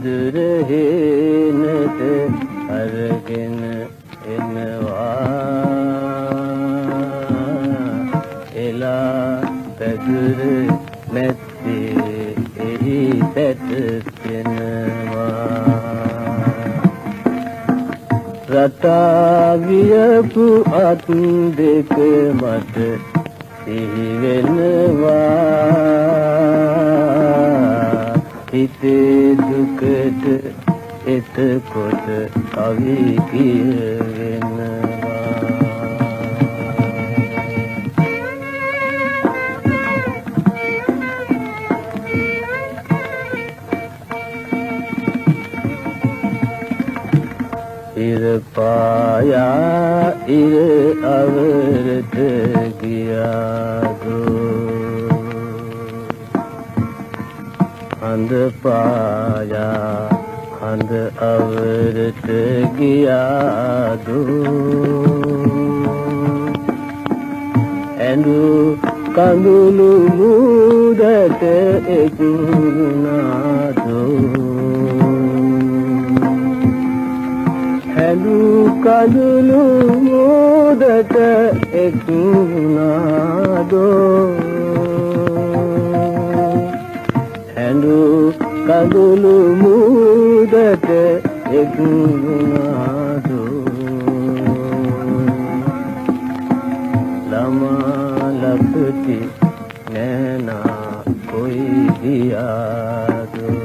pedura හේනට අරගෙන එනවා එලා පැදුර නැත්තේ එහි පැටසෙනවා රටා වියපු අත් දෙක මට සිහි වෙනවා හිතේ දුකට එතකොට කවි කියවෙනවා ඉර පායා ඉර අවරට ගියාදෝ හඳ පායා හඳ අවරට ගියාදෝ ඇඳු කඳුළු මුදට එකුණාදෝ ඇඳු කඳුළු මුදට එකුණාදෝ ඇඳු කඳුළු මුදට එකුණාදෝ ළමා ලපටි නෑනා කොයි ගියාදෝ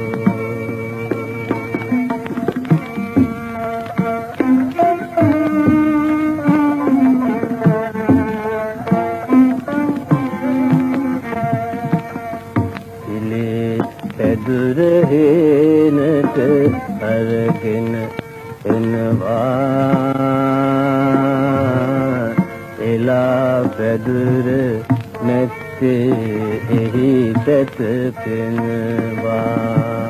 pedura හේනට අරගෙන එනවා එලා පැදුර නැත්තේ එහි පැටපෙනවා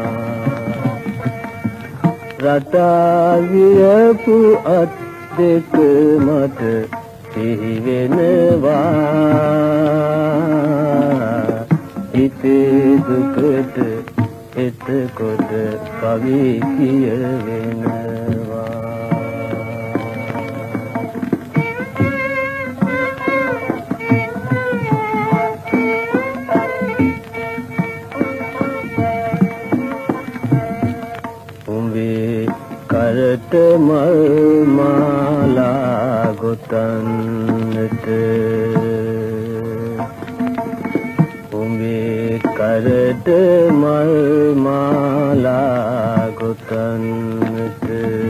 රටා වියපු අත් දෙක මට සිහි වෙනවා හිතේ දුකට එතකොට කවි කියවෙනවා උඹේ කරට මල් මාලා ගොතන්නට කරට මල් මාලා ගොතන්නට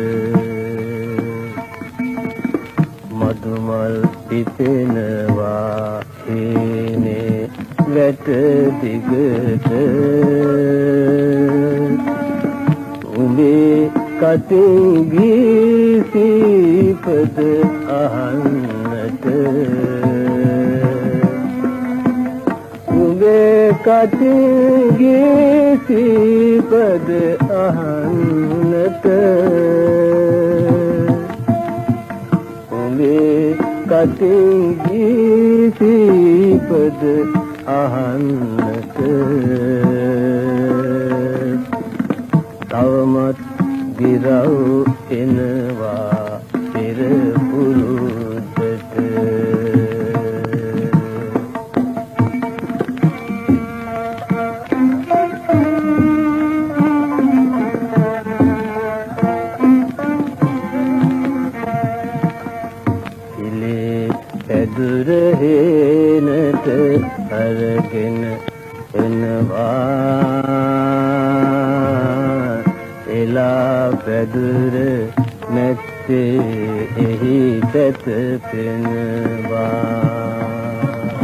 මදුමල් පිපෙනවා හේනේ වැට දිගට උඹේ කටින් ගී සීපද අහන්නට කටින් ගී සීපද අහන්නට උඹේ කටින් ගී සීපද අහන්නට තවමත් ගිරව් එනවා පෙර පුරුද්දට pedura හේනට අරගෙන එනවා එලා පැදුර නැත්තේ එහි පැටපෙනවා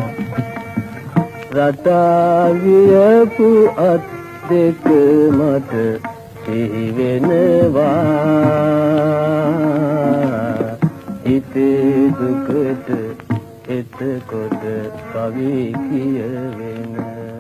රටා වියපු අත් දෙක මට සිහි වෙනවා හිතේ දුකට එතකොට කවි කියවෙනවා